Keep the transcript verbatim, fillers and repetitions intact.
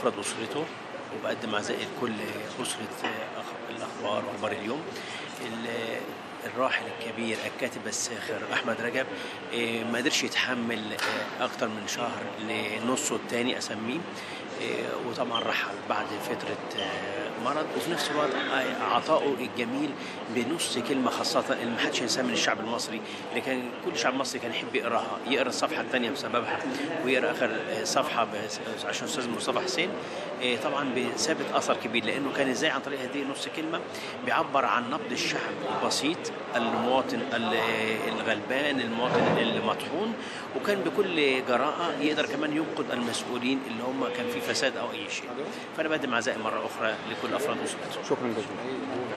أفراد أسرته، وبقدم عزائي لكل أسرة الأخبار وأخبار اليوم. الراحل الكبير الكاتب الساخر أحمد رجب ما قدرش يتحمل أكتر من شهر لنصه الثاني أسميه، وطبعا رحل بعد فترة مرض، وفي نفس الوقت عطائه الجميل بنص كلمة خاصة اللي ما حدش ينساها من الشعب المصري، اللي كان كل الشعب المصري كان يحب يقراها، يقرا الصفحة الثانية بسببها، ويقرا آخر صفحة عشان الأستاذ مصطفى حسين. طبعا بثابت أثر كبير، لأنه كان إزاي عن طريق هذه نص كلمة بيعبر عن نبض الشعب البسيط، المواطن الغلبان، المواطن المطحون، وكان بكل جراءة يقدر كمان ينقذ المسؤولين اللي هم كان في فساد أو أي شيء. فأنا بقدم عزائي مرة أخرى لكل أفراد أسرته. شكرا جزيلا.